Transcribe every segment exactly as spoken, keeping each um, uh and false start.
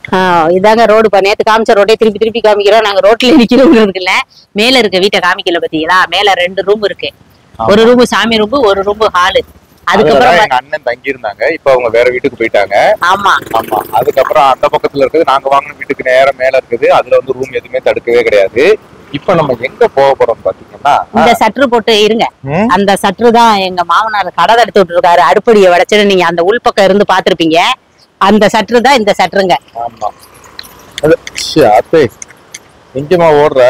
இதாங்க ரோடு. நேத்து காமிச்ச ரோட்டே திருப்பி திருப்பி காமிக்கிறோம். நாங்க ரோட்ல நிக்கிறோம் இல்ல, மேல இருக்க வீட்டை காமிக்கல பாத்தீங்களா? மேல ரெண்டு ரூம் இருக்கு. ஒரு ரூம் சாமி ரூம், ஒரு ரூம் ஹாலு. அதுக்கப்புறம் எங்க அண்ணன் தங்கி இருந்தாங்க. இப்ப அவங்க வேற வீட்டுக்கு போயிட்டாங்க. ஆமா ஆமா. அதுக்கப்புறம் அந்த பக்கத்துல இருக்குது நாங்க வாங்கின வீட்டுக்கு நேரம் மேல இருக்குது. அதுல வந்து ரூம் எதுவுமே தடுக்கவே கிடையாது. இப்ப நம்ம எங்க போக போறோம் பாத்தீங்கன்னா, இந்த சட்ரு போட்டு இருங்க. அந்த சட்ரு தான் எங்க மாமனார் கடை தடுத்து விட்டு இருக்காரு. அடுப்படியை வடைச்சுன்னு நீங்க அந்த உள்பக்கம் இருந்து பாத்திருப்பீங்க. அந்த சட்ரு தான் இந்த சட்ருங்க. ஆமா. அது எங்கம்மா ஓடுற?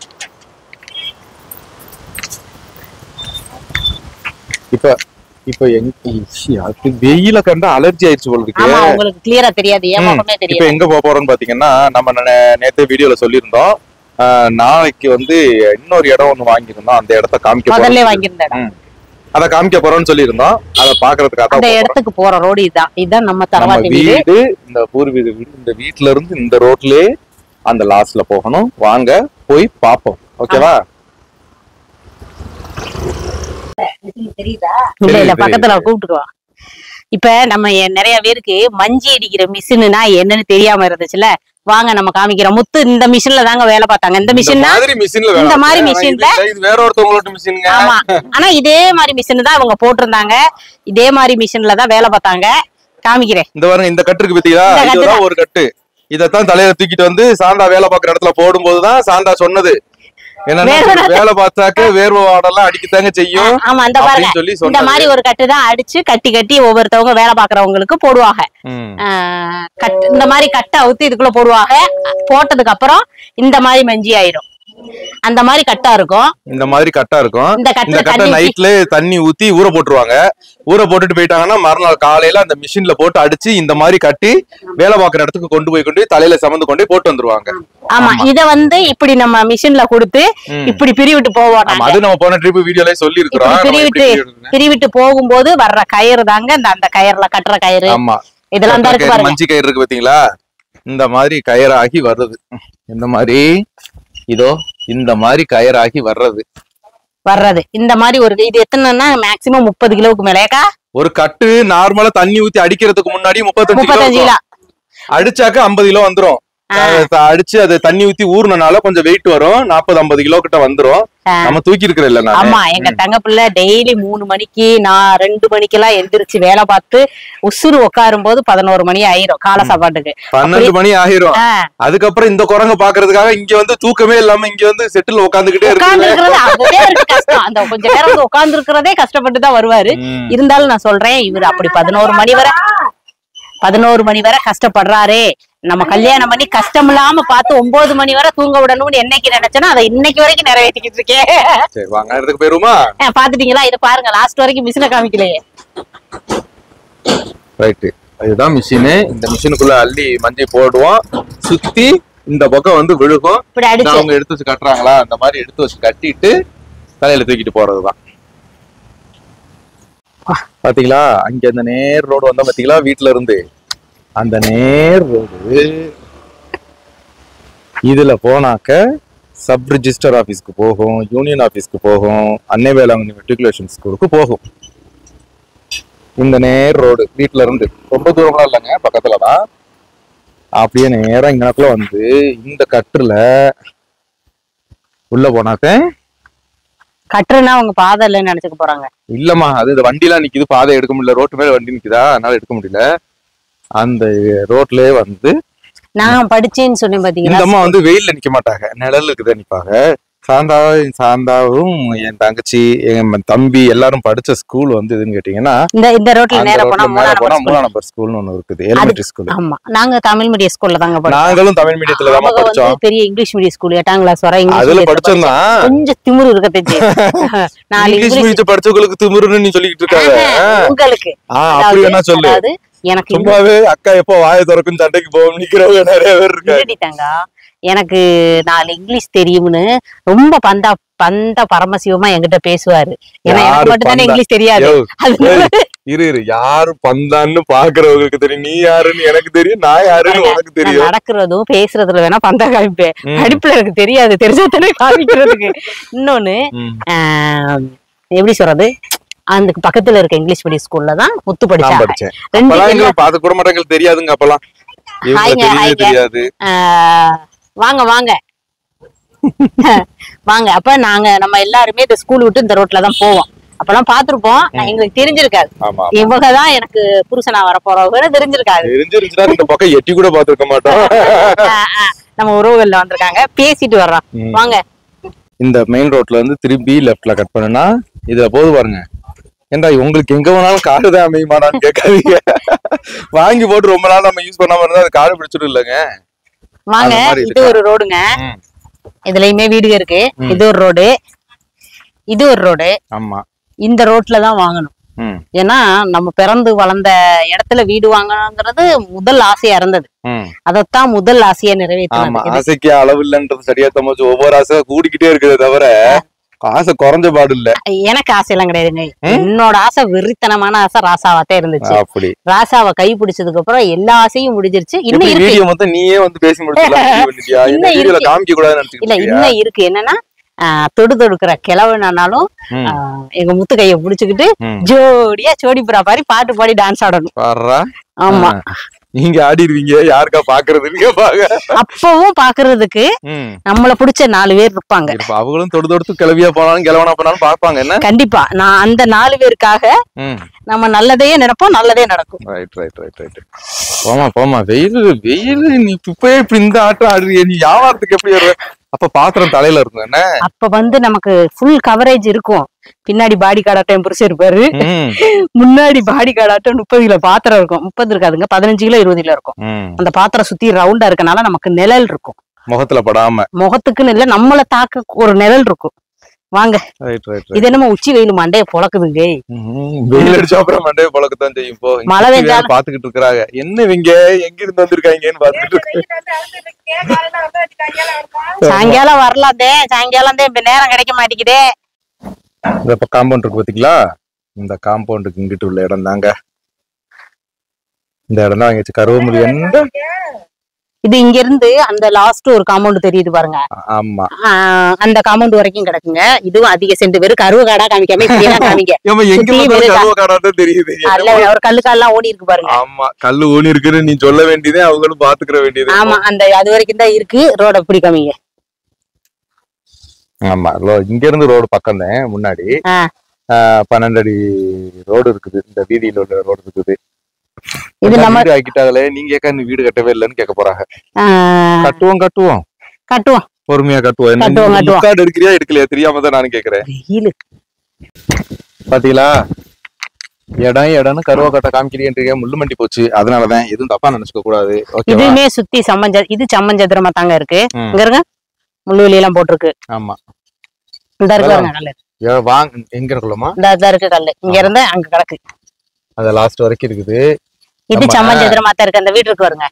இப்ப இப்ப எங்க வெயில கண்டா அலர்ஜி ஆயிடுச்சு போல இருக்கு. ஆமா, உங்களுக்கு கிளியரா தெரியாது, ஏன் முகமே தெரியாது. இப்ப எங்க போக போறோம்னு பாத்தீங்கன்னா, நம்ம நேத்து வீடியோல சொல்லியிருந்தோம். நாளைக்கு வந்து இன்னொரு இடம் ஒண்ணு வாங்கியிருந்தோம். அந்த இடத்த காமிக்க முதல்ல வாங்கியிருந்தேன். அத காமிக்க போறோம்னு சொல்லியிருந்தோம். அத பாக்குறதுக்காக அந்த இடத்துக்கு போற ரோடு இதுதான். இதுதான் நம்ம தரவாட்டி வீடு. இந்த பூர்வீக வீடு. இந்த வீட்டுல இருந்து இந்த ரோட்லயே அந்த லாஸ்ட்ல போகணும். வாங்க போய் பாப்போம். ஓகேவா? இல்ல இல்ல பக்கத்துல கூப்பிட்டுக்குவா. இப்ப நம்ம நிறைய பேருக்கு மஞ்சி அடிக்கிற மிஷின்னா என்னன்னு தெரியாம இருந்துச்சுல, வாங்க நம்ம காமிக்கிறோம். முத்து இந்த மிஷின்ல தாங்க வேலை பார்த்தாங்க. இந்த மிஷின் இந்த மாதிரி மிஷின்ல வேற ஒருத்தவங்களோட மிஷின். ஆமா, ஆனா இதே மாதிரி மிஷின் தான் அவங்க போட்டிருந்தாங்க. இதே மாதிரி மிஷின்ல தான் வேலை பார்த்தாங்க. காமிக்கிறேன். இந்த பாருங்க, இந்த கட்டுருக்கு பாத்தீங்களா? இதுதான் ஒரு கட்டு. இதத்தான் தலையில தூக்கிட்டு வந்து சாந்தா வேலை பார்க்குற இடத்துல போடும் போதுதான் சாந்தா சொன்னது என்னன்னா, வேலை பார்த்தாக்க வேர்வை வாடெல்லாம் அடிக்கத்தாங்க செய்யும். ஆமா, அந்த பாருங்க, இந்த மாதிரி ஒரு கட்டு தான் அடிச்சு கட்டி கட்டி ஒவ்வொருத்தவங்க வேலை பாக்குறவங்களுக்கு போடுவாங்க. இந்த மாதிரி கட்டை அவுத்து இதுக்குள்ள போடுவாங்க. போட்டதுக்கு அப்புறம் இந்த மாதிரி மஞ்சி ஆயிரும். அந்த மாதிரி கட்டா இருக்கும். இந்த மாதிரி கட்டா இருக்கும். இந்த கட்டை நைட்ல தண்ணி ஊத்தி ஊற போட்டுருவாங்க. ஊற போட்டுட்டு போயிட்டாங்கன்னா மறுநாள் காலையில அந்த மிஷின்ல போட்டு அடிச்சு இந்த மாதிரி கட்டி வேலை பார்க்குற இடத்துக்கு கொண்டு போய் கொண்டு தலையில சமந்து கொண்டு போட்டு வந்துருவாங்க. ஆமா, இத வந்து இப்படி நம்ம மிஷின்ல கொடுத்து இப்படி பிரிவிட்டு போவோம். அது நம்ம போன ட்ரிப் வீடியோல சொல்லி இருக்கிறோம். பிரிவிட்டு பிரிவிட்டு போகும்போது வர்ற கயிறு தாங்க இந்த அந்த கயிறுல கட்டுற கயிறு. ஆமா, இதெல்லாம் தான் இருக்கு பாருங்க. மஞ்சி கயிறு இருக்கு பாத்தீங்களா? இந்த மாதிரி கயிறாகி வர்றது. இந்த மாதிரி இதோ இந்த மாதிரி கயிறாகி வர்றது வர்றது இந்த மாதிரி ஒரு இது எத்தனைன்னா மேக்சிமம் முப்பது கிலோவுக்கு மேலேக்கா. ஒரு கட்டு நார்மலா தண்ணி ஊத்தி அடிக்கிறதுக்கு முன்னாடி முப்பத்தஞ்சு கிலோ அடிச்சாக்க ஐம்பது கிலோ வந்துரும். அடிச்சு அது தண்ணி ஊத்தி ஊர்னால கொஞ்சம் வெயிட் வரும். நாற்பது ஐம்பது கிலோ கிட்ட வந்துரும். நம்ம தூக்கி இருக்கிற இல்ல. ஆமா, எங்க தங்க பிள்ளை டெய்லி மூணு மணிக்கு நான் ரெண்டு மணிக்கு எல்லாம் எந்திரிச்சு வேலை பார்த்து உசுறு உட்காரும் போது பதினோரு மணி ஆயிரும் காலை சாப்பாட்டுக்கு. பன்னெண்டு மணி ஆயிரும். அதுக்கப்புறம் இந்த குரங்க பாக்குறதுக்காக இங்க வந்து தூக்கமே இல்லாம இங்க வந்து செட்டில் உட்காந்துக்கிட்டே இருக்கு. கஷ்டம். அந்த கொஞ்ச நேரம் வந்து உட்கார்ந்து இருக்கிறதே கஷ்டப்பட்டு தான் வருவாரு. இருந்தாலும் நான் சொல்றேன், இவர் அப்படி பதினோரு மணி வரை பதினோரு மணி வரை கஷ்டப்படுறாரு. நம்ம கல்யாணம் பண்ணி கஷ்டம் இல்லாம பார்த்து ஒன்பது மணி வரை தூங்க விடணும்னு என்னைக்கு நினைச்சேன்னா அதை இன்னைக்கு வரைக்கும் நிறைவேற்றிக்கிட்டு இருக்கேன். சரி, வாங்க இடத்துக்கு போயிருமா? பாத்துட்டீங்களா? இதை பாருங்க, லாஸ்ட் வரைக்கும் மிஷினை காமிக்கலையே. ரைட்டு, இதுதான் மிஷின். இந்த மிஷினுக்குள்ள அள்ளி மஞ்சள் போடுவோம். சுத்தி இந்த பக்கம் வந்து விழுகும். அவங்க எடுத்து வச்சு கட்டுறாங்களா, அந்த மாதிரி எடுத்து வச்சு கட்டிட்டு தலையில தூக்கிட்டு போறதுதான். பாத்தீங்களா? அங்க அந்த நேர் ரோடு வந்தா பாத்தீங்களா? வீட்டுல இருந்து அந்த நேர் ரோடு இதுல போனாக்க சப் ரிஜிஸ்டர் ஆபீஸ்க்கு போகும், யூனியன் ஆபீஸ்க்கு போகும், அன்னை வேளாங்கண்ணி மெட்ரிகுலேஷன் ஸ்கூலுக்கு போகும். இந்த நேர் ரோடு வீட்டுல இருந்து ரொம்ப தூரம்லாம் இல்லைங்க, பக்கத்துலதான். அப்படியே நேரம் இங்கனக்குள்ள வந்து இந்த கட்டுல உள்ள போனாக்க கட்டுறனா அவங்க பாதை இல்லைன்னு நினைச்சுக்க போறாங்க. இல்லம்மா, அது இந்த வண்டி எல்லாம் நிக்குது, பாதை எடுக்க முடியல. ரோட்டு மேல வண்டி நிக்குதா, அதனால எடுக்க முடியல. அந்த ரோட்லயே வந்து நான் படிச்சேன்னு சொன்னேன் பாத்தீங்களா? இந்த அம்மா வந்து வெயில்ல நிக்க மாட்டாங்க, நிழலுக்கு தான் நிப்பாங்க. சாந்தாவும் சாந்தாவும் என் தங்கச்சி என் தம்பி எல்லாரும் படிச்ச ஸ்கூல் வந்து எதுன்னு கேட்டீங்கன்னா இந்த இந்த ரோட்ல நேரா போனா மூணாம் நம்பர் ஸ்கூல்னு ஒண்ணு இருக்குது, எலிமெண்டரி ஸ்கூல். ஆமா, நாங்க தமிழ் மீடியம் ஸ்கூல்ல தாங்க படிச்சோம். நாங்களும் தமிழ் மீடியத்துல தான் படிச்சோம். பெரிய இங்கிலீஷ் மீடியம் ஸ்கூல் எட்டாம் கிளாஸ் வரை இங்கிலீஷ் அதுல படிச்சோம். கொஞ்சம் திமிரு இருக்க தெரிஞ்சு நான் இங்கிலீஷ் மீடியம் படிச்சவங்களுக்கு திமிருன்னு நீ சொல்லிட்டு இருக்காங்க. உங்களுக்கு அப்படி என்ன சொல்லு, எனக்கு சும்மாவே அக்கா எப்போ வாயை திறக்கும் சண்டைக்கு போகும் நிக்கிறவங்க நிறைய பேர் இருக்காங்க. எனக்கு நாலு இங்கிலீஷ் தெரியும்னு ரொம்ப பந்தா பந்த பரமசிவமா என்கிட்ட பேசுவாரு. ஏன்னா எனக்கு மட்டும் தானே இங்கிலீஷ் தெரியாது. இரு இரு யாரு பந்தான்னு பாக்குறவங்களுக்கு தெரியும், நீ யாருன்னு எனக்கு தெரியும், நான் யாருன்னு உனக்கு தெரியும். நடக்கிறதும் பேசுறதுல வேணா பந்தா காமிப்பேன், படிப்புல எனக்கு தெரியாது, தெரிஞ்சதானே காமிக்கிறதுக்கு. இன்னொன்னு எப்படி சொல்றது, அந்த பக்கத்துல இருக்க இங்கிலீஷ் மீடியம் ஸ்கூல்ல தான் முத்து படிச்சேன். ரெண்டு கூட மாட்டேங்களுக்கு தெரியாதுங்க அப்பெல்லாம். ஹாய்ங்க ஹாய்ங்க தெரியாது. வாங்க வாங்க வாங்க. அப்ப நாங்க நம்ம எல்லாருமே இந்த ஸ்கூல் விட்டு இந்த ரோட்ல தான் போவோம். அப்பெல்லாம் பாத்துருப்போம், எங்களுக்கு தெரிஞ்சிருக்காது இவங்கதான் எனக்கு புருஷனா வர போறவங்க தெரிஞ்சிருக்காது. தெரிஞ்சிருச்சுன்னா இந்த பக்கம் எட்டி கூட பாத்துருக்க மாட்டோம். நம்ம உறவுகள்ல வந்திருக்காங்க, பேசிட்டு வர்றோம் வாங்க. இந்த மெயின் ரோட்ல இருந்து திரும்பி லெப்ட்ல கட் பண்ணுனா இதுல போது பாருங்க. ஏண்டா உங்களுக்கு எங்க வேணாலும் காரு தான் அமையுமாடான்னு கேட்காதீங்க. வாங்கி போட்டு ரொம்ப நாள் நம்ம யூஸ் பண்ணாம இருந்தா அது காரு பிடிச்சிடும் இல்லங்க. வாங்க, இது ஒரு ரோடுங்க, இதுலயுமே வீடு இருக்கு. இது ஒரு ரோடு, இது ஒரு ரோடு. ஆமா, இந்த ரோட்ல தான் வாங்கணும். ஏன்னா நம்ம பிறந்து வளர்ந்த இடத்துல வீடு வாங்கணுங்கிறது முதல் ஆசையா இருந்தது. அதத்தான் முதல் ஆசையா நிறைவேற்றணும். ஆசைக்கு அளவு இல்லன்றது சரியா தமாச்சு. ஒவ்வொரு ஆசை கூடிக்கிட்டே இருக்குது தவிர ஆசை குறைஞ்ச பாடு இல்ல. எனக்கு ஆசை எல்லாம் கிடையாதுங்க. என்னோட ஆசை வெறித்தனமான ஆசை ராசாவாத்தான் இருந்துச்சு. அப்படி ராசாவை கை பிடிச்சதுக்கு அப்புறம் எல்லா ஆசையும் முடிஞ்சிருச்சு. இன்னும் வீடியோ மொத்தம் நீயே வந்து பேசி முடிச்சிடலாம். காமிக்க கூடாதுன்னு இல்ல, இன்னும் இருக்கு. என்னன்னா தொடு தொடுக்கிற கிழவனாலும் எங்க முத்து கைய புடிச்சுக்கிட்டு ஜோடியா சோடிப்புறா பாரி பாட்டு பாடி டான்ஸ் ஆடணும். ஆமா, நீங்க ஆடிடுவீங்க, யாருக்கா பாக்குறது? அப்பவும் பாக்குறதுக்கு நம்மள பிடிச்ச நாலு பேர் இருப்பாங்க. அவங்களும் தொடு தொடுத்து கிளவியா போனாலும் கிழவனா போனாலும் பாப்பாங்க. என்ன கண்டிப்பா நான் அந்த நாலு பேருக்காக நம்ம நல்லதையே நினைப்போம், நல்லதே நடக்கும். ரைட் ரைட் ரைட் ரைட் போமா போமா. வெயில் வெயில் நீ இப்பயே இப்ப இந்த ஆட்டம் ஆடுறிய, நீ வியாபாரத்துக்கு எப்படி வருவ? அப்ப பாத்திரம் தலையில இருக்கும். என்ன அப்ப வந்து நமக்கு ஃபுல் கவரேஜ் இருக்கும். பின்னாடி பாடி கார்டாட்டம் புரிச்சு இருப்பாரு, முன்னாடி பாடி கார்டாட்டம் முப்பது கிலோ பாத்திரம் இருக்கும். முப்பது இருக்காதுங்க, பதினஞ்சு கிலோ இருபது கிலோ இருக்கும். அந்த பாத்திரம் சுத்தி ரவுண்டா இருக்கனால நமக்கு நிழல் இருக்கும், முகத்துல படாம. முகத்துக்குன்னு இல்ல, நம்மள தாக்க ஒரு நிழல் இருக்கும். வாங்க, இது என்னமோ உச்சி வெயில் மண்டைய பொழக்குதுங்க. வெயில் அடிச்சா அப்புறம் மண்டைய பொழக்கத்தான் செய்யும். போ, மழை வெஞ்சா பாத்துக்கிட்டு இருக்காங்க. என்ன இவங்க எங்க இருந்து வந்திருக்காங்கன்னு பாத்துட்டு சாயங்காலம் வரலாதே. சாயங்காலம் தான் இப்ப நேரம் கிடைக்க மாட்டேங்குதே. இந்த காம்பவுண்ட் இருக்கு பாத்தீங்களா, இந்த காம்பவுண்டுக்கு இங்கிட்டு உள்ள இடம் தாங்க. இந்த இடம் தான் வாங்கிச்சு கருவமொழி. இது இங்க இருந்து அந்த லாஸ்ட் ஒரு காம்பவுண்ட் தெரியுது பாருங்க. ஆமா, அந்த காம்பவுண்ட் வரைக்கும் கிடக்குங்க. இதுவும் அதிக சென்ட் பேரு கருவ காடா காமிக்காம காமிக்க தெரியுது. ஒரு கல்லு கால்லாம் ஓடி இருக்கு பாருங்க. ஆமா, கல்லு ஓடி இருக்குன்னு நீ சொல்ல வேண்டியதே, அவங்களும் பாத்துக்கிற வேண்டியது. ஆமா, அந்த அது வரைக்கும் தான் இருக்கு. ரோட எப்படி காமிங்க. ஆமா, இங்க இருந்து ரோடு பக்கம் தான். முன்னாடி பன்னெண்டு அடி ரோடு இருக்குது. இந்த வீதியில உள்ள ரோடு இருக்குது. இது நம்ம ஆக்கிட்டாங்களே, நீங்க வீடு கட்டவே இல்லன்னு கேட்க போறாங்க. கட்டுவோம் கட்டுவோம் கட்டுவோம் பொறுமையா கட்டுவோம். கார்டு எடுக்கிறியா எடுக்கலையா தெரியாம தான் நானும் கேக்குறேன். பாத்தீங்களா, இடம் இடம்னு கருவா கட்ட காமிக்கிறீங்க. முள்ளு மண்டி போச்சு, அதனாலதான் எதுவும் தப்பா நினைச்சுக்க கூடாது. இதுமே சுத்தி சம்மஞ்ச இது சம்மஞ்சத்திரமா தாங்க இருக்கு. இங்க இருங்க, முள்ளுவலி எல்லாம் போட்டிருக்கு. ஆமா, இந்த இருக்கு வாங்க. எங்க இருக்குமா இந்த இருக்கு கல்லு, இங்க இருந்து அங்க கிடக்கு. அது லாஸ்ட் வரைக்கும் இருக்குது. இது சம்மஞ்சத்திரமா தான் இருக்கு. அந்த வீட்டு இருக்கு பாருங்க,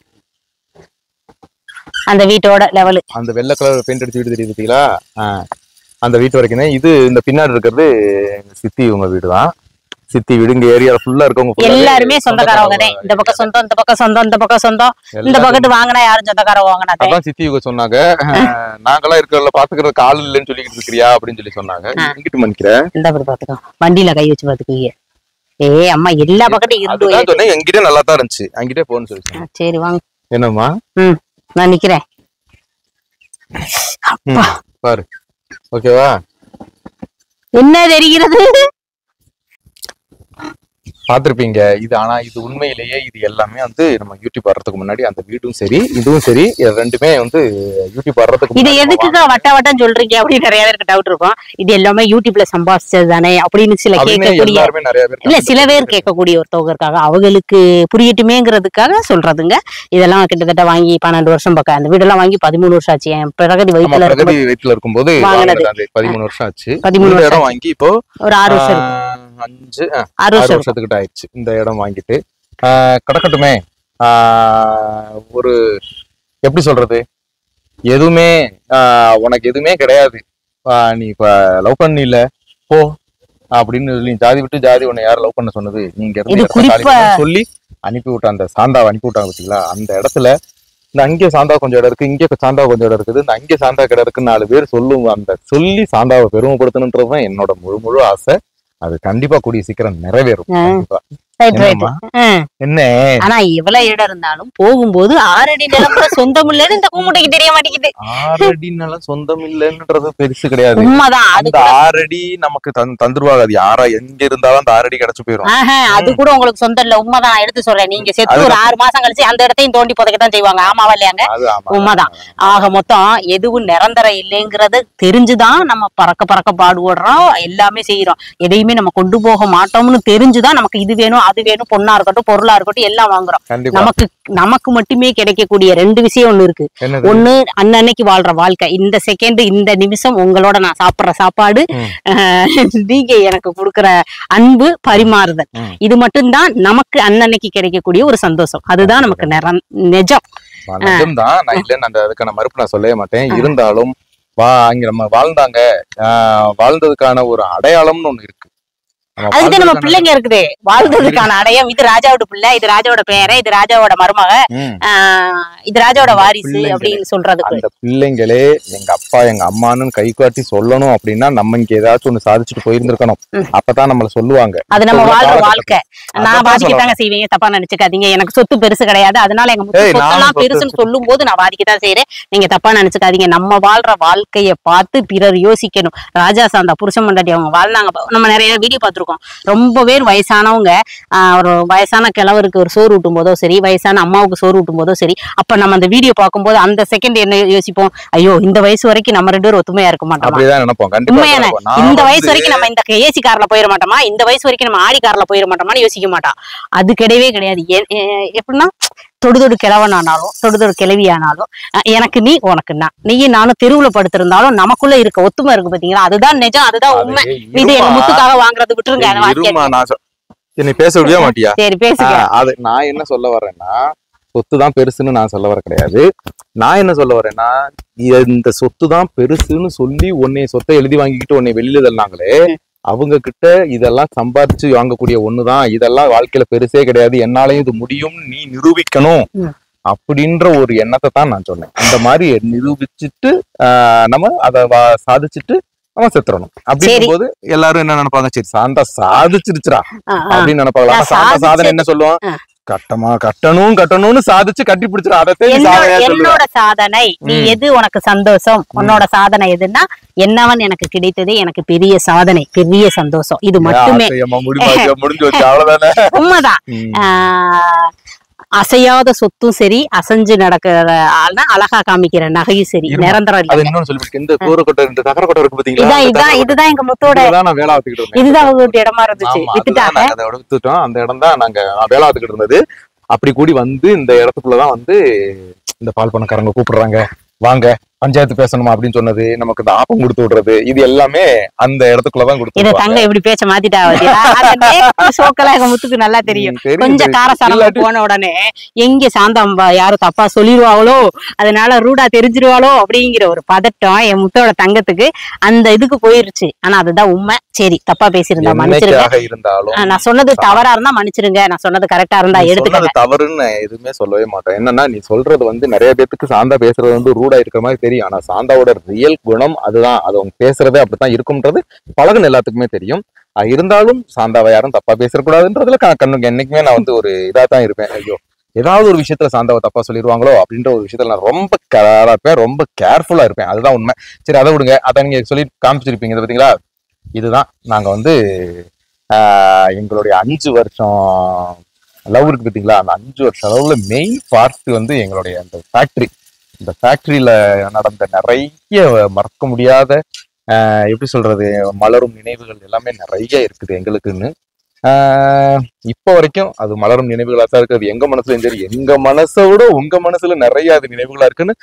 அந்த வீட்டோட லெவலு. அந்த வெள்ளை கலர் பெயிண்ட் அடிச்சு வீடு தெரியுது பாத்தீங்களா, அந்த வீட்டு வரைக்கும். இது இந்த பின்னாடி இருக்கிறது சித்தி உங்க வீடுதான். சித்தி வீடு இங்க ஏரியா ஃபுல்லா இருக்கவங்க எல்லாருமே சொந்தக்காரவங்க தான். இந்த பக்கம் சொந்தம், இந்த பக்கம் சொந்தம், இந்த பக்கம் சொந்தம். இந்த பக்கத்து வாங்கினா யாரும் சொந்தக்காரவங்க வாங்கினா அதான் சித்தி இவங்க சொன்னாங்க. நாங்கெல்லாம் இருக்கிறதுல பாத்துக்கிறதுக்கு ஆள் இல்லைன்னு சொல்லிக்கிட்டு இருக்கிறியா அப்படின்னு சொல்லி சொன்னாங்க. இங்கிட்டு மன்னிக்கிறேன். இந்த பக்கம் பாத்துக்கோ, வண்டியில கை வச்சு பாத்துக்கீங்க. ஏ அம்மா, எல்லா பக்கத்தையும் இருந்து என்கிட்ட நல்லா தான் இருந்துச்சு, அங்கிட்டே போன்னு சொல்லி. சரி வாங்க. என்னம்மா? ம், நான் நிக்கிறேன். பாரு, ஓகேவா? என்ன தெரிகிறது பாத்திருப்பீங்க இது. ஆனா இது உண்மையிலேயே இது எல்லாமே வந்து நம்ம யூடியூப் வர்றதுக்கு முன்னாடி அந்த வீடும் சரி இதுவும் சரி ரெண்டுமே வந்து யூடியூப் வர்றதுக்கு இது எதுக்குங்க வட்ட வட்டம் சொல்றீங்க அப்படின்னு நிறைய பேருக்கு டவுட் இருக்கும். இது எல்லாமே யூடியூப்ல சம்பாதிச்சது தானே அப்படின்னு சில கேட்கக்கூடிய இல்ல சில பேர் கேட்கக்கூடிய ஒருத்தவங்க இருக்காங்க. அவங்களுக்கு புரியட்டுமேங்கிறதுக்காக சொல்றதுங்க. இதெல்லாம் கிட்டத்தட்ட வாங்கி பன்னெண்டு வருஷம் பக்கம். அந்த வீடெல்லாம் வாங்கி பதிமூணு வருஷம் ஆச்சு. என் பிரகதி வயிற்றுல இருக்கும் வயிற்றுல இருக்கும்போது பதிமூணு வருஷம் ஆச்சு. பதிமூணு வருஷம் வாங்கி இப்போ ஒரு ஆறு வருஷம் அஞ்சு ஆறு வருஷத்துக்கிட்ட ஆயிடுச்சு இந்த இடம் வாங்கிட்டு. கிடக்கட்டுமே, ஒரு எப்படி சொல்றது, எதுவுமே உனக்கு எதுவுமே கிடையாது, நீ இப்ப லவ் பண்ணி இல்ல போ அப்படின்னு சொல்லி ஜாதி விட்டு ஜாதி உன்னை யாரும் லவ் பண்ண சொன்னது, நீங்க இருந்து சொல்லி அனுப்பி விட்ட அந்த சாந்தாவை அனுப்பி விட்டாங்க பார்த்தீங்களா. அந்த இடத்துல இந்த அங்கே சாந்தா கொஞ்சம் இடம் இருக்கு, இங்கே சாந்தா கொஞ்சம் இடம் இருக்குது, இந்த அங்கே சாந்தா கிட்ட இருக்குன்னு நாலு பேர் சொல்லுங்க. அந்த சொல்லி சாந்தாவை பெருமைப்படுத்தணுன்றதுதான் என்னோட முழு முழு ஆசை. அது கண்டிப்பா கூடிய சீக்கிரம் நிறைவேறும். என்ன ஆனா எவ்வளவு இடம் இருந்தாலும் போகும்போது ஆறடி நிலம் சொந்தம் இல்லன்னு இந்த கூமுட்டைக்கு தெரிய மாட்டேங்குது. ஆறடி நிலம் சொந்தம் இல்லன்றது பெருசு கிடையாது. உண்மைதான். அந்த ஆறடி நமக்கு தந்துருவாங்க. அது யாரா எங்க இருந்தாலும் அந்த ஆறடி கிடைச்சு போயிடும். அது கூட உங்களுக்கு சொந்தம் இல்ல. உண்மைதான். நான் எடுத்து சொல்றேன். நீங்க செத்து ஒரு ஆறு மாசம் கழிச்சு அந்த இடத்தையும் தோண்டி புதைக்கத்தான் செய்வாங்க. ஆமாவா இல்லையாங்க? உண்மைதான். ஆக மொத்தம் எதுவும் நிரந்தரம் இல்லைங்கிறது தெரிஞ்சுதான் நம்ம பறக்க பறக்க பாடுபடுறோம், எல்லாமே செய்யறோம். எதையுமே நம்ம கொண்டு போக மாட்டோம்னு தெரிஞ்சுதான் நமக்கு இது வேணும் அது வேணும், பொண்ணா இருக்கட்டும் பொருளா இருக்கட்டும் எல்லாம் வாங்குறோம். நமக்கு நமக்கு மட்டுமே கிடைக்கக்கூடிய ரெண்டு விஷயம் ஒண்ணு இருக்கு. ஒண்ணு அன்னன்னைக்கு வாழ்ற வாழ்க்கை. இந்த செகண்ட் இந்த நிமிஷம் உங்களோட நான் சாப்பிடுற சாப்பாடு, நீங்க எனக்கு கொடுக்குற அன்பு, பரிமாறுதல், இது மட்டும்தான் நமக்கு அன்னன்னைக்கு கிடைக்கக்கூடிய ஒரு சந்தோஷம். அதுதான் நமக்கு நிஜம். நிஜம்தான். நான் இல்லைன்னு அந்த அதுக்கான மறுப்பு நான் சொல்லவே மாட்டேன். இருந்தாலும் வா அங்க நம்ம வாழ்ந்தாங்க, வாழ்ந்ததுக்கான ஒரு அடையாளம்னு ஒண்ணு இருக்கு. அதுக்கு நம்ம பிள்ளைங்க இருக்குது வாழ்ந்ததுக்கான அடையம். இது ராஜாவோட பிள்ளை, இது ராஜாவோட பேரை, இது ராஜாவோட மருமக, இது ராஜாவோட வாரிசு அப்படின்னு சொல்றது. அந்த பிள்ளைங்களே எங்க அப்பா எங்க அம்மான்னு கை காட்டி சொல்லணும் அப்படின்னா நம்ம இங்க ஏதாச்சும் ஒண்ணு சாதிச்சுட்டு போயிருந்திருக்கணும். அப்பதான் நம்மள சொல்லுவாங்க. அது நம்ம வாழ்ற வாழ்க்கை. நான் வாதிக்கத்தாங்க செய்வீங்க, தப்பா நினைச்சுக்காதீங்க. எனக்கு சொத்து பெருசு கிடையாது, அதனால எங்க சொத்தெல்லாம் பெருசுன்னு சொல்லும் போது நான் வாதிக்கத்தான் செய்யறேன். நீங்க தப்பா நினைச்சுக்காதீங்க. நம்ம வாழ்ற வாழ்க்கைய பார்த்து பிறர் யோசிக்கணும். ராஜா சாந்தா புருஷன் மண்டாட்டி அவங்க வாழ்ந்தாங்க. நம்ம நிறைய வீடியோ பார்த்துருக்கோம். ரொம்ப பேர் வயசானவங்க ஒரு வயசான கிழவருக்கு ஒரு சோறு ஊட்டும் போதோ சரி, வயசான அம்மாவுக்கு சோறு ஊட்டும் போதோ சரி, அப்ப நம்ம அந்த வீடியோ பார்க்கும்போது அந்த செகண்ட் என்ன யோசிப்போம்? ஐயோ இந்த வயசு வரைக்கும் நம்ம ரெண்டு பேரும் ஒத்துமையா இருக்க மாட்டோம். உண்மையான இந்த வயசு வரைக்கும் நம்ம இந்த ஏசி கார்ல போயிட மாட்டோமா, இந்த வயசு வரைக்கும் நம்ம ஆடி கார்ல போயிட மாட்டோமான்னு யோசிக்க மாட்டோம். அது கிடையவே கிடையாது. எப்படின்னா தொடு தொடு கிழவனானாலும் தொடு தொடு கிழவி ஆனாலும் எனக்கு நீ உனக்கு நான், நீயும் நானும் தெருவுல படுத்திருந்தாலும் நமக்குள்ள இருக்க ஒத்துமை இருக்கு பாத்தீங்களா? அதுதான் நிஜம், அதுதான் உண்மை. இது எங்க முத்துக்காக வாங்குறது விட்டுருங்க. என்னை பேச விட மாட்டியா? சரி பேசுங்க. அது நான் என்ன சொல்ல வர்றேன்னா, சொத்து தான் பெருசுன்னு நான் சொல்ல வர கிடையாது. நான் என்ன சொல்ல வரேன்னா, இந்த சொத்து தான் பெருசுன்னு சொல்லி உன்னை சொத்தை எழுதி வாங்கிக்கிட்டு உன்னை வெளியில தள்ளாங்களே, அவங்க கிட்ட இதெல்லாம் சம்பாதிச்சு வாங்கக்கூடிய ஒண்ணுதான், இதெல்லாம் வாழ்க்கையில பெருசே கிடையாது, என்னாலையும் இது முடியும் நீ நிரூபிக்கணும் அப்படின்ற ஒரு எண்ணத்தை தான் நான் சொன்னேன். அந்த மாதிரி நிரூபிச்சுட்டு ஆஹ் நம்ம அதை சாதிச்சுட்டு நம்ம செத்துறணும். அப்படிங்கும் போது எல்லாரும் என்ன நினைப்பாங்க, சரி சாந்தா சாதிச்சிருச்சுரா அப்படின்னு நினைப்பாங்க. சாந்தா சாதனை என்ன சொல்லுவோம், கட்டமா கட்டணும் கட்டணும்னு சாதிச்சு கட்டி பிடிச்சிடும். என்னோட சாதனை நீ எது உனக்கு சந்தோஷம், உன்னோட சாதனை எதுன்னா என்னவன் எனக்கு கிடைத்தது எனக்கு பெரிய சாதனை, பெரிய சந்தோஷம். இது மட்டுமே உண்மைதான். அசையாத சொத்தும் சரி, அசைஞ்சு நடக்கிற ஆள்னா அழகா காமிக்கிற நகையும் சரி, நிரந்தரம் இல்ல. இதுதான் எங்க முத்தோட இதுதான் அவங்க இடமா இருந்துச்சு, வித்துட்டாங்க. அந்த இடம் தான் நாங்க வேலை பார்த்துக்கிட்டு இருந்தது. அப்படி கூடி வந்து இந்த இடத்துக்குள்ளதான் வந்து இந்த பால் பண்ணக்காரங்க கூப்பிடுறாங்க, வாங்க பஞ்சாயத்து பேசணுமா அப்படின்னு சொன்னது, நமக்கு இந்த ஆப்பம் கொடுத்து விடுறது, இது எல்லாமே அந்த இடத்துக்குள்ளதான் கொடுத்து. தங்க எப்படி பேச்ச மாத்திட்டா எங்க முத்துக்கு நல்லா தெரியும். கொஞ்சம் காரசாரம் போன உடனே எங்க சாந்தாம்பா யாரும் தப்பா சொல்லிடுவாங்களோ, அதனால ரூடா தெரிஞ்சிருவாளோ அப்படிங்கிற ஒரு பதட்டம் என் முத்தோட தங்கத்துக்கு அந்த இதுக்கு போயிருச்சு. ஆனா அதுதான் உண்மை. சரி தப்பா பேசியிருந்தா மன்னிச்சிருங்க, நான் சொன்னது தவறா இருந்தா மன்னிச்சிருங்க, நான் சொன்னது கரெக்டா இருந்தா எடுத்துக்க. தவறுன்னு எதுவுமே சொல்லவே மாட்டேன். என்னன்னா நீ சொல்றது வந்து நிறைய பேருக்கு சாந்தா பேசுறது வந்து ரூடா இருக்கிற மாதிரி தெரியும். ஆனா சாந்தாவோட ரியல் குணம் அதுதான், அது அவங்க பேசுறதே அப்படித்தான் இருக்கும்ன்றது பழகுன எல்லாத்துக்குமே தெரியும். இருந்தாலும் சாந்தாவை யாரும் தப்பா பேசக்கூடாதுன்றதுல கண்ணுக்கு என்னைக்குமே நான் வந்து ஒரு இதா தான் இருப்பேன். ஐயோ ஏதாவது ஒரு விஷயத்துல சாந்தாவை தப்பா சொல்லிடுவாங்களோ அப்படின்ற ஒரு விஷயத்துல நான் ரொம்ப கராரா இருப்பேன், ரொம்ப கேர்ஃபுல்லா இருப்பேன். அதுதான் உண்மை. சரி அதை விடுங்க, அதை நீங்க சொல்லி காமிச்சிருப்பீங்க பாத்தீங்களா. இதுதான் நாங்க வந்து ஆஹ் எங்களுடைய அஞ்சு வருஷம் லவ் இருக்கு பாத்தீங்களா, அந்த அஞ்சு வருஷம் லவ்ல மெயின் பார்ட் வந்து எங்களுடைய அந்த ஃபேக்டரி. இந்த ஃபேக்டரியில நடந்த நிறைய மறக்க முடியாத ஆஹ் எப்படி சொல்றது மலரும் நினைவுகள் எல்லாமே நிறைய இருக்குது எங்களுக்குன்னு. ஆஹ் இப்ப வரைக்கும் அது மலரும் நினைவுகளா தான் இருக்கு. அது எங்க மனசுலயும் சரி, எங்க மனசை விட உங்க மனசுல நிறைய அது நினைவுகளா இருக்குன்னு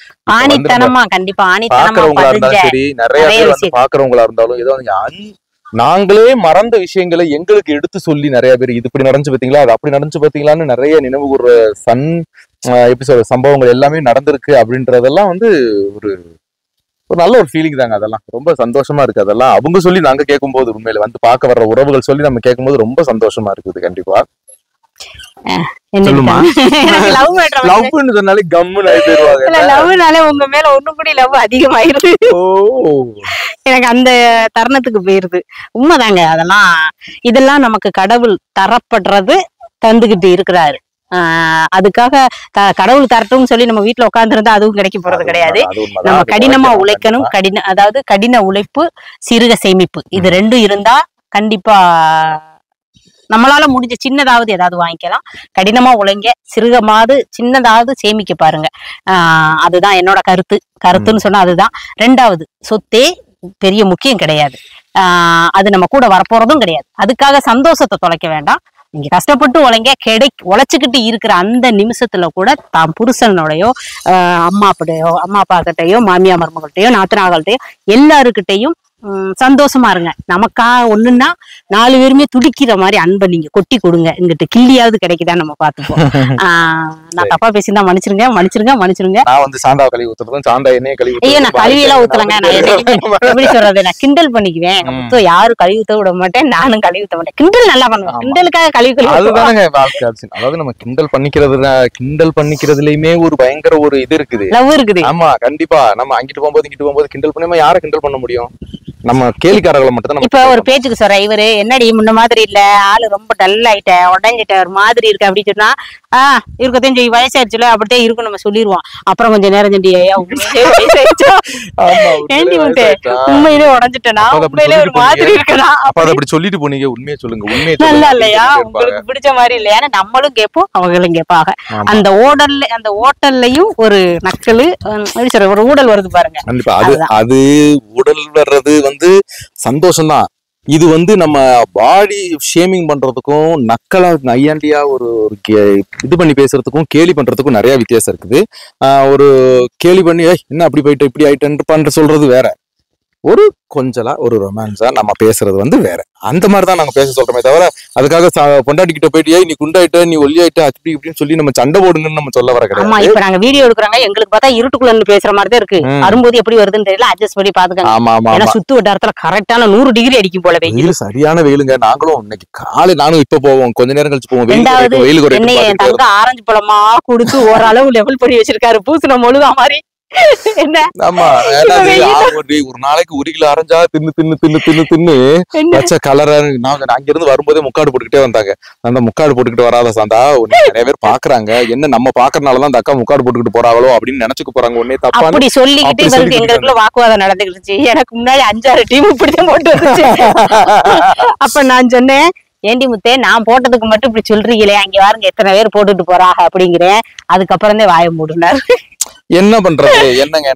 பாக்குறவங்களா இருந்தாலும் சரி, நிறைய பேர் வந்து பாக்குறவங்களா இருந்தாலும் ஏதோ நாங்களே மறந்த விஷயங்களை எங்களுக்கு எடுத்து சொல்லி நிறைய பேர் இது இப்படி நடந்துச்சு பாத்தீங்களா, அது அப்படி நடந்துச்சு பாத்தீங்களான்னு நிறைய நினைவு கூற சன் எப்படி சொல்ற சம்பவங்கள் எல்லாமே நடந்திருக்கு. அப்படின்றதெல்லாம் வந்து ஒரு ஒரு நல்ல ஒரு ஃபீலிங் தாங்க. அதெல்லாம் ரொம்ப சந்தோஷமா இருக்கு. அதெல்லாம் அவங்க சொல்லி நாங்க கேட்கும் போது, உண்மையில வந்து பார்க்க வர்ற உறவுகள் சொல்லி நம்ம கேட்கும் போது ரொம்ப சந்தோஷமா இருக்குது. கண்டிப்பா சொல்லுமா, லவ்னு சொன்னாலே கம்முன்னு ஆகி போயிருவாங்க. லவ்னாலே உங்க மேல ஒண்ணு கூட லவ் அதிகமாயிருது. எனக்கு அந்த தருணத்துக்கு போயிருது. உண்மைதாங்க. அதெல்லாம் இதெல்லாம் நமக்கு கடவுள் தரப்படுறது தந்துகிட்டு இருக்கிறாரு. ஆஹ் அதுக்காக கடவுள் தரட்டும்னு சொல்லி நம்ம வீட்டுல உட்காந்துருந்தா அதுவும் கிடைக்க போறது கிடையாது. நம்ம கடினமா உழைக்கணும். கடின அதாவது கடின உழைப்பு, சிறுக சேமிப்பு, இது ரெண்டும் இருந்தா கண்டிப்பா நம்மளால முடிஞ்ச சின்னதாவது ஏதாவது வாங்கிக்கலாம். கடினமா உழைங்க, சிறுகமாவது சின்னதாவது சேமிக்க பாருங்க. ஆஹ் அதுதான் என்னோட கருத்து. கருத்துன்னு சொன்னா அதுதான். ரெண்டாவது, சொத்தே பெரிய முக்கியம் கிடையாது. ஆஹ் அது நம்ம கூட வரப்போறதும் கிடையாது. அதுக்காக சந்தோஷத்தை தொலைக்க வேண்டாம். நீங்க கஷ்டப்பட்டு உழைங்க. கிடை உழைச்சுக்கிட்டு இருக்கிற அந்த நிமிஷத்துல கூட தான் புருஷனோடையோ ஆஹ் அம்மா அப்படியோ அம்மா அப்பா கிட்டையோ மாமியா மருமகள்கிட்டயோ நாத்தனாகள்கிட்டயோ எல்லாருக்கிட்டையும் உம் சந்தோஷமா இருங்க. நமக்கா ஒண்ணுன்னா நாலு பேருமே துடிக்கிற மாதிரி அன்பை நீங்க கொட்டி கொடுங்க. இங்கிட்ட கிள்ளியாவது கிடைக்குதான்னு நம்ம பாத்துப்போம். ஆஹ் நான் தப்பா பேசியிருந்தா மன்னிச்சிருங்க மன்னிச்சிருங்க மன்னிச்சிருங்க. நான் வந்து சாண்டா கழுவி ஊத்துறதும் சாண்டா எண்ணெயை கழுவி ஐயோ நான் கழுவி எல்லாம் ஊத்தலங்க. நான் எப்படி சொல்றது, நான் கிண்டல் பண்ணிக்குவேன். எங்க முத்து யாரும் கழுவி ஊத்த விட மாட்டேன், நானும் கழுவி ஊத்த மாட்டேன். கிண்டல் நல்லா பண்ணுவேன். கிண்டலுக்காக கழுவி கழுவி அதுதானங்க வாழ்க்கை. அதாவது நம்ம கிண்டல் பண்ணிக்கிறதுல கிண்டல் பண்ணிக்கிறதுலயுமே ஒரு பயங்கர ஒரு இது இருக்குது, லவ் இருக்குது. ஆமா கண்டிப்பா. நம்ம அங்கிட்டு போகும்போது இங்கிட்டு போகும்போது கிண்டல் பண்ணாம யாரை கிண்டல் பண்ண முடியும்? நம்ம கேலிக்காரர்களை மட்டும் தான். இப்ப ஒரு பேச்சுக்கு சொல்றேன், இவரு என்னடி முன்ன மாதிரி இல்ல, ஆளு ரொம்ப டல் ஆயிட்ட, உடஞ்சிட்ட, ஒரு மாதிரி இருக்கு அப்படின்னு சொன்னா ஆஹ் இருக்கத்தையும் செய்ய, வயசாயிருச்சுல அப்படித்தான் இருக்கும் நம்ம சொல்லிடுவோம். அப்புறம் கொஞ்சம் நேரம் செண்டி ஏண்டி முட்டே உண்மையிலே உடஞ்சிட்டனா, உண்மையிலே ஒரு மாதிரி இருக்கனா அப்படி சொல்லிட்டு போனீங்க. உண்மையை சொல்லுங்க, உண்மையை நல்லா இல்லையா, உங்களுக்கு பிடிச்ச மாதிரி இல்லையா, நம்மளும் கேட்போம் அவங்களும் கேட்பாங்க. அந்த ஓடல்ல அந்த ஓட்டல்லையும் ஒரு நக்கலு சொல்ற ஒரு ஊடல் வருது பாருங்க. கண்டிப்பா அது அது ஊடல் வர்றது வந்து சந்தோஷம் தான். இது வந்து நம்ம பாடி ஷேமிங் பண்றதுக்கும் நக்கலா நையாண்டியா ஒரு இது பண்ணி பேசுறதுக்கும் கேலி பண்றதுக்கும் நிறைய வித்தியாசம் இருக்குது. ஆஹ் ஒரு கேலி பண்ணி என்ன அப்படி போயிட்டு இப்படி ஆயிட்டு பண்ற சொல்றது வேற, ஒரு கொஞ்சலா ஒரு ரொமான்ஸா நம்ம பேசுறது வந்து வேற. அந்த மாதிரிதான் நாங்க பேச சொல்றோமே தவிர அதுக்காக பொண்டாட்டிக்கிட்ட போயிட்டு ஏய் நீ குண்டாயிட்ட நீ ஒல்லியாயிட்ட அப்படி இப்படின்னு சொல்லி நம்ம சண்டை போடுங்கன்னு நம்ம சொல்ல வர கிடையாது. இப்ப நாங்க வீடியோ எடுக்கிறாங்க, எங்களுக்கு பார்த்தா இருட்டுக்குள்ள பேசுற மாதிரி தான் இருக்கு. வரும்போது எப்படி வருதுன்னு தெரியல, அட்ஜஸ்ட் பண்ணி பாத்துக்கோங்க. ஆமா ஆமா, ஏன்னா சுத்து வட்டாரத்துல கரெக்டான நூறு டிகிரி அடிக்கும் போல வெயில், சரியான வெயிலுங்க. நாங்களும் இன்னைக்கு காலை நானும் இப்ப போவோம், கொஞ்ச நேரம் கழிச்சு போவோம். ரெண்டாவது என்னைய என் தங்க ஆரஞ்சு பழமா கொடுத்து ஓரளவு லெவல் பண்ணி வச்சிருக்காரு, பூசின மொழுகா மாதிரி. என்ன ஆமா, ஒரு நாளைக்கு ஒரு கிலோ அரைஞ்சா தின்னு தின்னு தின்னு தின்னு தின்னு வச்ச கலர. நாங்க அங்க இருந்து வரும்போதே முக்காடு போட்டுக்கிட்டே வந்தாங்க. அந்த முக்காடு போட்டுக்கிட்டு வராத சாந்தா நிறைய பேர் பாக்குறாங்க, என்ன நம்ம பாக்குறதுனாலதான் அந்த அக்கா முக்காடு போட்டுக்கிட்டு போறாங்களோ அப்படின்னு நினைச்சுக்க போறாங்க. ஒன்னே தப்பா அப்படி சொல்லிக்கிட்டு இவருக்கு எங்களுக்குள்ள வாக்குவாதம் நடந்துக்கிடுச்சு. எனக்கு முன்னாடி அஞ்சாறு டீம் இப்படிதான் போட்டு வந்துச்சு. அப்ப நான் சொன்னேன், ஏண்டி முத்தே நான் போட்டதுக்கு மட்டும் இப்படி சொல்றீங்களே, அங்க வாருங்க எத்தனை பேர் போட்டுட்டு போறாங்க அப்படிங்கிறேன். அதுக்கப்புறம் தான் வாய மூடுனாரு. என்ன பண்றது, என்னங்க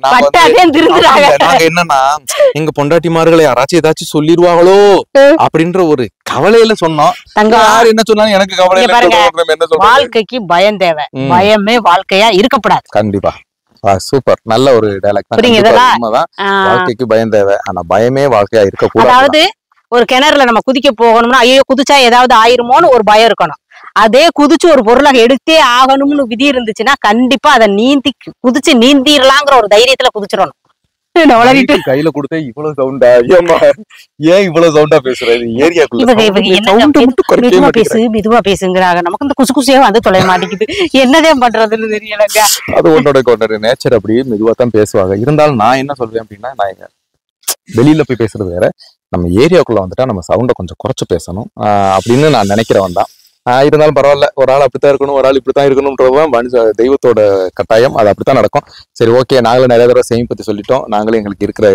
நாங்க என்னன்னா எங்க பொண்டாட்டிமார்களை யாராச்சும் ஏதாச்சும் சொல்லிடுவாங்களோ அப்படின்ற ஒரு கவலையில சொன்னோம். யார் என்ன சொன்னாலும் எனக்கு கவலை. வாழ்க்கைக்கு பயம் தேவை, பயமே வாழ்க்கையா இருக்கப்படாது. கண்டிப்பா, சூப்பர், நல்ல ஒரு டைலாக். உண்மைதான், வாழ்க்கைக்கு பயம் தேவை, ஆனா பயமே வாழ்க்கையா இருக்கக்கூடாது. அதாவது ஒரு கிணறுல நம்ம குதிக்க போகணும்னா ஐயோ குதிச்சா ஏதாவது ஆயிருமோன்னு ஒரு பயம் இருக்கணும். அதே குதிச்சு ஒரு பொருளை எடுத்தே ஆகணும்னு விதி இருந்துச்சுன்னா கண்டிப்பா அதை நீந்தி குதிச்சு நீந்திரலாங்கிற ஒரு தைரியத்துல குதிச்சிடணும். கையில கொடுத்தே இவ்வளவு சவுண்டா, ஏன் இவ்வளவு சவுண்டா பேசுறது? மெதுவா பேசு மெதுவா பேசுங்கிறாங்க. நமக்கு இந்த குசு குசியா வந்து தொலைய மாட்டேங்குது, என்னதே பண்றதுன்னு தெரியலங்க. அது உன்னோட கொண்டது நேச்சர், அப்படியே மெதுவா தான் பேசுவாங்க. இருந்தாலும் நான் என்ன சொல்றேன் அப்படின்னா, நான் வெளியில போய் பேசுறது வேற, நம்ம ஏரியாக்குள்ள வந்துட்டா நம்ம சவுண்டை கொஞ்சம் குறைச்சு பேசணும் அப்படின்னு நான் நினைக்கிறவன் தான். ஆஹ் இருந்தாலும் பரவாயில்ல, ஒரு ஆள் அப்படித்தான் இருக்கணும், ஒரு ஆள் இப்படித்தான் இருக்கணும்ன்றதுதான் மனுஷ தெய்வத்தோட கட்டாயம், அது அப்படித்தான் நடக்கும். சரி ஓகே, நாங்களும் நிறைய தடவை சேமி பத்தி சொல்லிட்டோம். நாங்களும் எங்களுக்கு இருக்கிற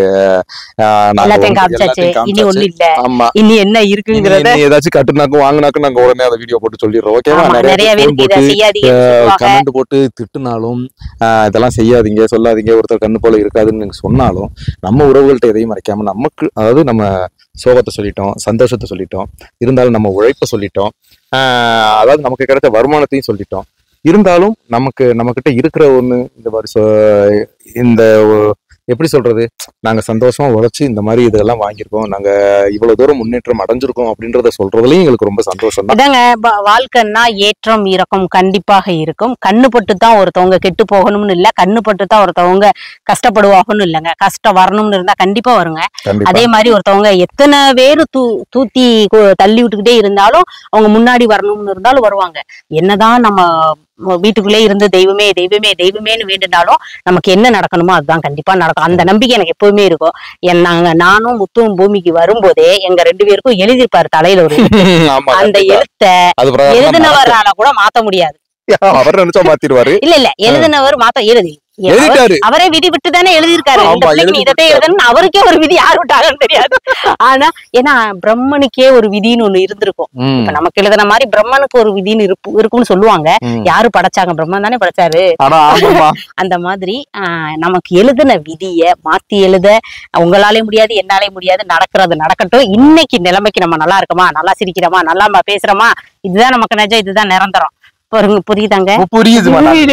ஆமா இனி என்ன இருக்குங்கிறத ஏதாச்சும் கட்டுனாக்கும் வாங்கினாக்கும் நாங்க உடனே அதை வீடியோ போட்டு சொல்லிடுறோம். ஓகேவா? நிறைய கமெண்ட் போட்டு திட்டுனாலும் இதெல்லாம் செய்யாதீங்க சொல்லாதீங்க, ஒருத்தர் கண்ணு போல இருக்காதுன்னு நீங்க சொன்னாலும் நம்ம உறவுகள்கிட்ட எதையும் மறைக்காம நமக்கு, அதாவது நம்ம சோகத்தை சொல்லிட்டோம், சந்தோஷத்தை சொல்லிட்டோம், இருந்தாலும் நம்ம உழைப்பை சொல்லிட்டோம், ஆஹ் அதாவது நமக்கு கிடைச்ச வருமானத்தையும் சொல்லிட்டோம். இருந்தாலும் நமக்கு நம்ம கிட்ட இருக்கிற ஒண்ணு இந்த மாதிரி இந்த எப்படி சொல்றது, நாங்க சந்தோஷமா உழைச்சு இந்த மாதிரி இதெல்லாம் வாங்கியிருக்கோம், நாங்க இவ்வளவு தூரம் முன்னேற்றம் அடைஞ்சிருக்கோம் அப்படின்றத சொல்றதுலயும் எங்களுக்கு ரொம்ப சந்தோஷம் தான். வாழ்க்கைன்னா ஏற்றம் இறக்கம் கண்டிப்பாக இருக்கும். கண்ணுப்பட்டு தான் ஒருத்தவங்க கெட்டு போகணும்னு இல்ல, கண்ணுப்பட்டு தான் ஒருத்தவங்க கஷ்டப்படுவாங்கன்னு இல்லைங்க. கஷ்டம் வரணும்னு இருந்தா கண்டிப்பா வருங்க. அதே மாதிரி ஒருத்தவங்க எத்தனை பேரு தூ தூத்தி தள்ளி விட்டுக்கிட்டே இருந்தாலும் அவங்க முன்னாடி வரணும்னு இருந்தாலும் வருவாங்க. என்னதான் நம்ம வீட்டுக்குள்ளே இருந்து தெய்வமே தெய்வமே தெய்வமேன்னு வேண்டுனாலும் நமக்கு என்ன நடக்கணுமோ அதுதான் கண்டிப்பா நடக்கும். அந்த நம்பிக்கை எனக்கு எப்பவுமே இருக்கும். என் நாங்க நானும் முத்துவும் பூமிக்கு வரும்போதே எங்க ரெண்டு பேருக்கும் எழுதிருப்பாரு தலையில ஒரு அந்த எழுத்த எழுதினவரால கூட மாத்த முடியாது. அவர் நினைச்சா மாத்திடுவாரு. இல்ல இல்ல எழுதினவர் மாத்த எழுதி அவரே விதி விட்டு தானே எழுதியிருக்காரு. இதத்தை எழுதணும் அவருக்கே ஒரு விதி யார் விட்டாங்கன்னு தெரியாது. ஆனா ஏன்னா பிரம்மனுக்கே ஒரு விதின்னு ஒண்ணு இருந்திருக்கும். இப்ப நமக்கு எழுதுன மாதிரி பிரம்மனுக்கு ஒரு விதின்னு இருக்கும்னு சொல்லுவாங்க. யாரு படைச்சாங்க? பிரம்மன் தானே படைச்சாரு. அந்த மாதிரி ஆஹ் நமக்கு எழுதின விதிய மாத்தி எழுத உங்களாலே முடியாது, என்னாலே முடியாது. நடக்கிறது நடக்கட்டும். இன்னைக்கு நிலைமைக்கு நம்ம நல்லா இருக்கோமா, நல்லா சிரிக்கிறோமா, நல்லா பேசுறோமா, இதுதான் நமக்கு நிஜம், இதுதான் நிரந்தரம். புரியுதாங்க? புரியுது.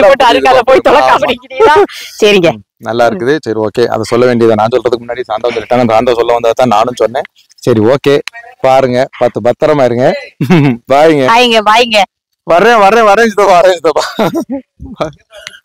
சரிங்க, நல்லா இருக்குது. சரி, ஓகே. அதை சொல்ல வேண்டியதை நான் சொல்றதுக்கு முன்னாடி சாந்தா சொல்லிட்டாங்க. சாந்தா சொல்ல வந்ததான் நானும் சொன்னேன். சரி, ஓகே. பாருங்க, பத்து பத்திரமா இருங்க. பாய்ங்க, பாய்ங்க, பாய்ங்க. வரேன் வரேன் வரேன் வரேன்